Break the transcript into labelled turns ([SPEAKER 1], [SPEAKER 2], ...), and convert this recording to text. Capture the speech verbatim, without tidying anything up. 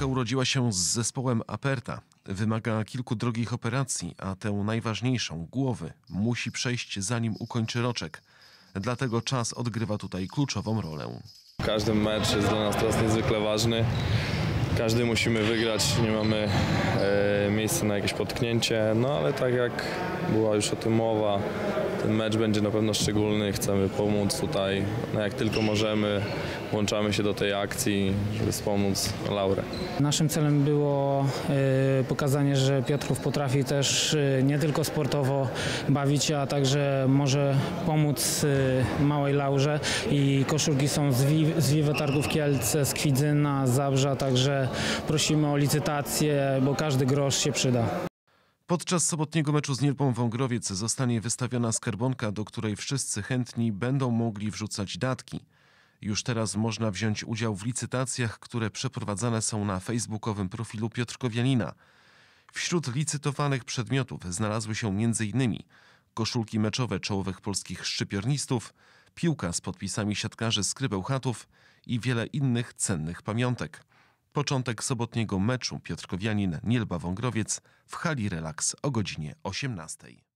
[SPEAKER 1] Walka urodziła się z zespołem Aperta. Wymaga kilku drogich operacji, a tę najważniejszą, głowy, musi przejść zanim ukończy roczek. Dlatego czas odgrywa tutaj kluczową rolę.
[SPEAKER 2] Każdy mecz jest dla nas teraz niezwykle ważny. Każdy musimy wygrać, nie mamy e, miejsca na jakieś potknięcie, no ale tak jak była już o tym mowa, ten mecz będzie na pewno szczególny, chcemy pomóc tutaj, no jak tylko możemy, włączamy się do tej akcji, żeby wspomóc Laurę.
[SPEAKER 3] Naszym celem było y, pokazanie, że Piotrków potrafi też y, nie tylko sportowo bawić się, a także może pomóc y, małej Laurze i koszulki są z, Wi z Wiwe Targów Kielce, z Kwidzyna, z Zabrza, także prosimy o licytację, bo każdy grosz się przyda.
[SPEAKER 1] Podczas sobotniego meczu z Nierpą Wągrowiec zostanie wystawiona skarbonka, do której wszyscy chętni będą mogli wrzucać datki. Już teraz można wziąć udział w licytacjach, które przeprowadzane są na facebookowym profilu Piotrkowianina. Wśród licytowanych przedmiotów znalazły się między innymi koszulki meczowe czołowych polskich szczypiornistów, piłka z podpisami siatkarzy z Krybełchatów i wiele innych cennych pamiątek. Początek sobotniego meczu Piotrkowianin-Nielba Wągrowiec w hali Relaks o godzinie osiemnastej.